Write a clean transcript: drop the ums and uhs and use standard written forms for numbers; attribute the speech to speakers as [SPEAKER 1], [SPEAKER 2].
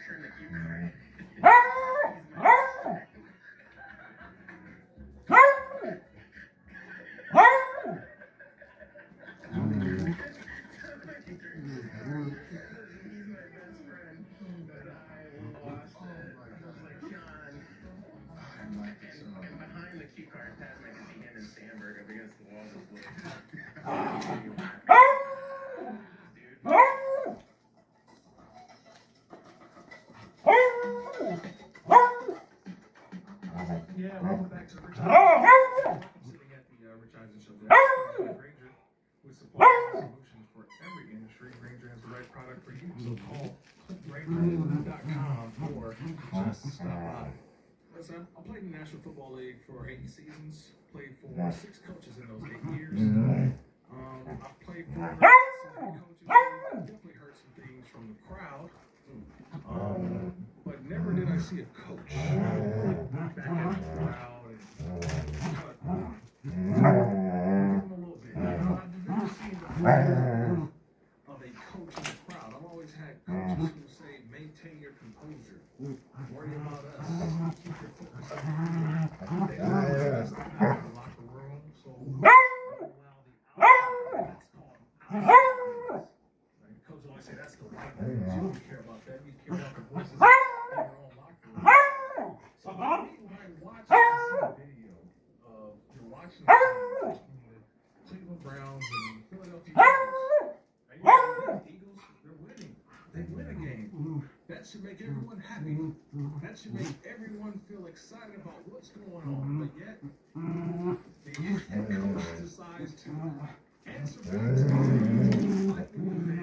[SPEAKER 1] Yeah, welcome back to the Rich Eisen. Sitting at the Rich Eisen Show there. Granger with support solutions for every industry. Granger has the right product for you. So call Granger.com or just stop by. Listen, I played in the National Football League for 8 seasons. Played for 6 coaches in those 8 years. I played for some coaches. Definitely heard some things from the crowd. But never did I see a coach back at the crowd and give him a little bit. I've never seen the presence of a coach in the crowd. I've always had coaches who say, maintain your composure. Worry about us. Keep your focus on the field. They always in the locker room, so allow the outside. That's called coach will always say that's the right thing. You don't care about that. You care about the voices in your own locker room. So when you watch this video of you're watching the Cleveland Browns and Philadelphia Eagles, and you know the Eagles, they're winning. They win a game. That should make everyone happy. That should make everyone feel excited about what's going on. But yet, the head coach decides to answer back to the fans.